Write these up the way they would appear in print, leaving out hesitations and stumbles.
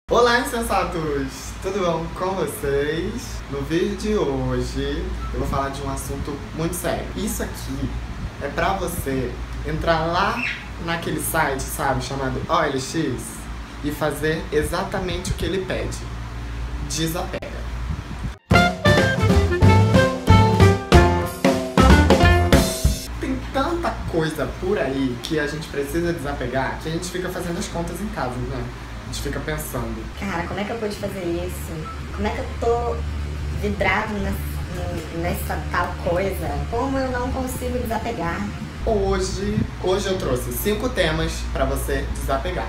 Olá, insensatos! Tudo bom com vocês? No vídeo de hoje eu vou falar de um assunto muito sério. Isso aqui é pra você entrar lá naquele site, sabe, chamado OLX e fazer exatamente o que ele pede. Desapega. Tem tanta coisa por aí que a gente precisa desapegar que a gente fica fazendo as contas em casa, né? A gente fica pensando, cara, como é que eu pude fazer isso? Como é que eu tô vidrado nessa tal coisa? Como eu não consigo desapegar? Hoje eu trouxe 5 temas pra você desapegar.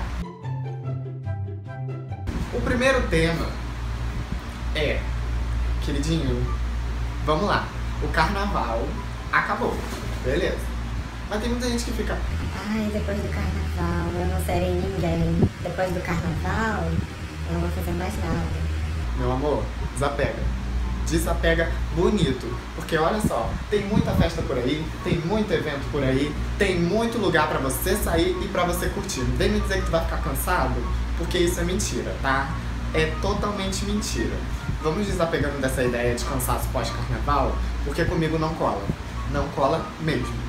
O primeiro tema é, queridinho, vamos lá, o carnaval acabou, beleza? Mas tem muita gente que fica, ai, depois do carnaval eu não serei ninguém. Depois do carnaval eu não vou fazer mais nada. meu amor, desapega. Desapega bonito, porque olha só, tem muita festa por aí, tem muito evento por aí, tem muito lugar pra você sair e pra você curtir. Não vem me dizer que tu vai ficar cansado, porque isso é mentira, tá? É totalmente mentira. Vamos desapegando dessa ideia de cansaço pós-carnaval, porque comigo não cola. Não cola mesmo.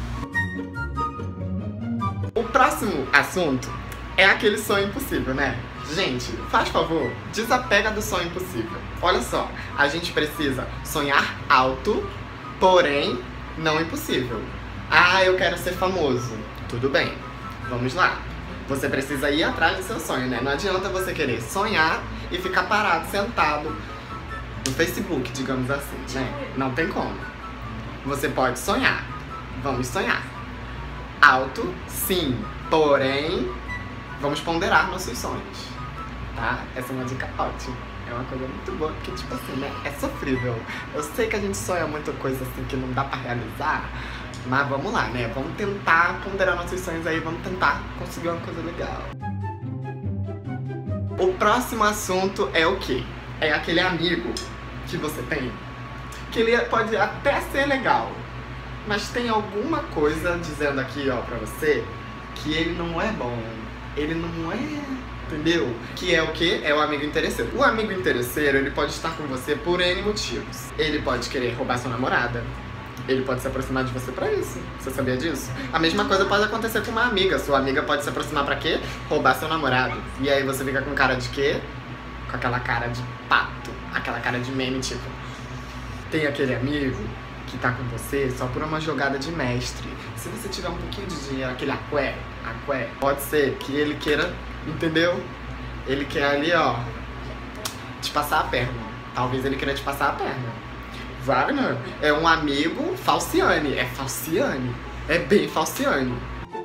O próximo assunto é aquele sonho impossível, né? Gente, faz favor, desapega do sonho impossível. Olha só, a gente precisa sonhar alto, porém não impossível. Ah, eu quero ser famoso. Tudo bem, vamos lá. Você precisa ir atrás do seu sonho, né? Não adianta você querer sonhar e ficar parado, sentado no Facebook, digamos assim, né? Não tem como. Você pode sonhar. Vamos sonhar. Alto, sim, porém vamos ponderar nossos sonhos, tá? Essa é uma dica ótima. É uma coisa muito boa, porque, tipo assim, né? É sofrível. Eu sei que a gente sonha muita coisa assim que não dá pra realizar, mas vamos lá, né? Vamos tentar ponderar nossos sonhos aí, vamos tentar conseguir uma coisa legal. O próximo assunto é o quê? É aquele amigo que você tem, que ele pode até ser legal, mas tem alguma coisa dizendo aqui, ó, pra você, que ele não é bom. Ele não é, entendeu? Que é o quê? É o amigo interesseiro. O amigo interesseiro, ele pode estar com você por N motivos. Ele pode querer roubar sua namorada. Ele pode se aproximar de você pra isso. Você sabia disso? A mesma coisa pode acontecer com uma amiga. Sua amiga pode se aproximar pra quê? Roubar seu namorado. E aí você fica com cara de quê? Com aquela cara de pato. Aquela cara de meme, tipo... Tem aquele amigo que tá com você só por uma jogada de mestre. Se você tiver um pouquinho de dinheiro, aquele aqué, pode ser que ele queira, entendeu? Ele quer ali, ó, te passar a perna. Talvez ele queira te passar a perna. Wagner é um amigo falciane. É falciane. É bem falciane.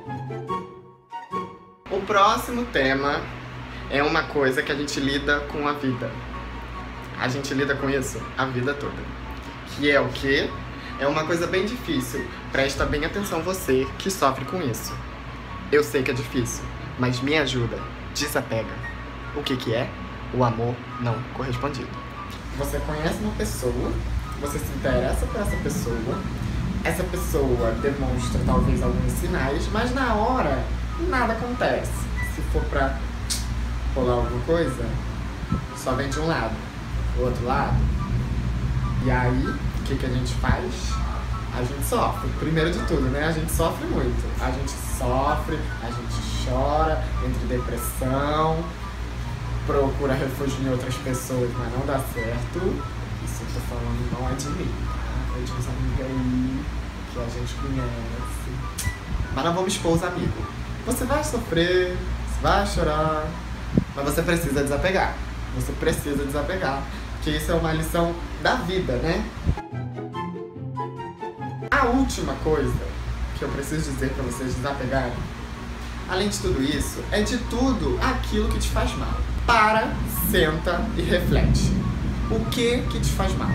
O próximo tema é uma coisa que a gente lida com a vida. A gente lida com isso a vida toda. Que é o quê? É uma coisa bem difícil. Presta bem atenção você que sofre com isso. Eu sei que é difícil, mas me ajuda. Desapega. O que é? O amor não correspondido. Você conhece uma pessoa, você se interessa por essa pessoa demonstra talvez alguns sinais, mas na hora nada acontece. Se for pra rolar alguma coisa, só vem de um lado, do outro lado. E aí, o que a gente faz? A gente sofre. Primeiro de tudo, né? A gente sofre muito. A gente sofre, a gente chora, entra em depressão, procura refúgio em outras pessoas, mas não dá certo. Isso eu tô falando não é de mim, tá? É de uns amigos aí que a gente conhece. Mas não vamos expor os amigos. Você vai sofrer, você vai chorar, mas você precisa desapegar. Você precisa desapegar. Porque isso é uma lição da vida, né? A última coisa que eu preciso dizer pra vocês desapegarem, além de tudo isso, é de tudo aquilo que te faz mal. Para, senta e reflete. O que te faz mal?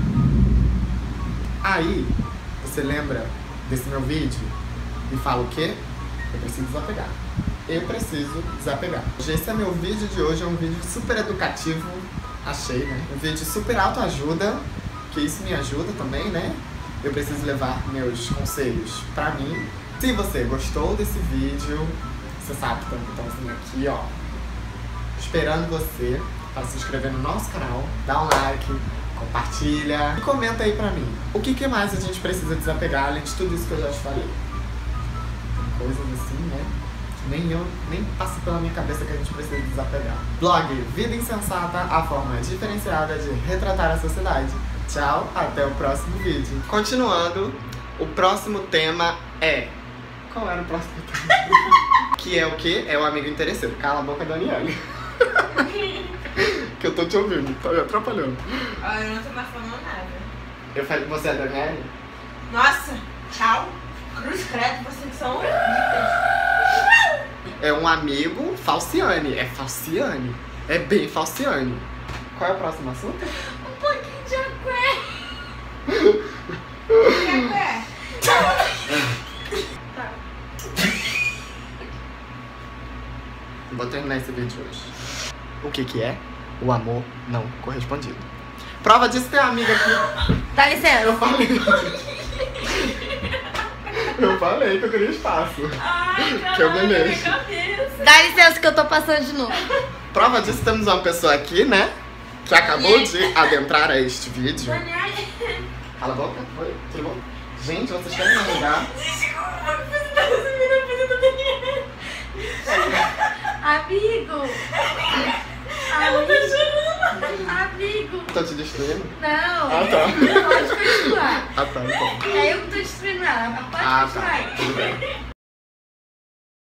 Aí, você lembra desse meu vídeo e fala o quê? Eu preciso desapegar. Eu preciso desapegar. Esse é meu vídeo de hoje, é um vídeo super educativo. Achei, né? Um vídeo super autoajuda, que isso me ajuda também, né? Eu preciso levar meus conselhos pra mim. Se você gostou desse vídeo, você sabe que tem um botãozinho aqui, ó, esperando você para se inscrever no nosso canal, dá um like, compartilha e comenta aí pra mim. O que mais a gente precisa desapegar, além de tudo isso que eu já te falei? Tem coisas assim, né? Nem passa pela minha cabeça que a gente precisa desapegar. Blog Vida Insensata, a forma diferenciada de retratar a sociedade. Tchau, até o próximo vídeo. Continuando, o próximo tema é... Qual era o próximo tema? Que é o quê? É o amigo interesseiro. Cala a boca, Daniele. Que eu tô te ouvindo, tá me atrapalhando. Eu não tô mais falando nada. Eu falei, você é a Daniele? Nossa, tchau. Cruz credo, vocês são horríveis. É um amigo Falciane. É Falciane. É bem Falciane. Qual é o próximo assunto? Um pouquinho de agué. Agué. Tá. Vou terminar esse vídeo hoje. O que é? O amor não correspondido. Prova disso tem uma amiga aqui. Dá licença. Eu falei que eu queria espaço. Ai, Que eu caralho, beleza. minha cabeça. Dá licença que eu tô passando de novo. Prova disso temos uma pessoa aqui, né? Que acabou de adentrar a este vídeo. Daniele. Cala a boca. Oi, tudo bom? Gente, vocês querem me ajudar? Desculpa, você tá resumindo a vida do Daniele. Amigo. Ela tá chorando. Amigo. Tô te destruindo? Não. Ah, tá. Pode continuar. Ah, tá, então. É eu que tô destruindo ela. Pode Ah, continuar. tá. Tudo bem.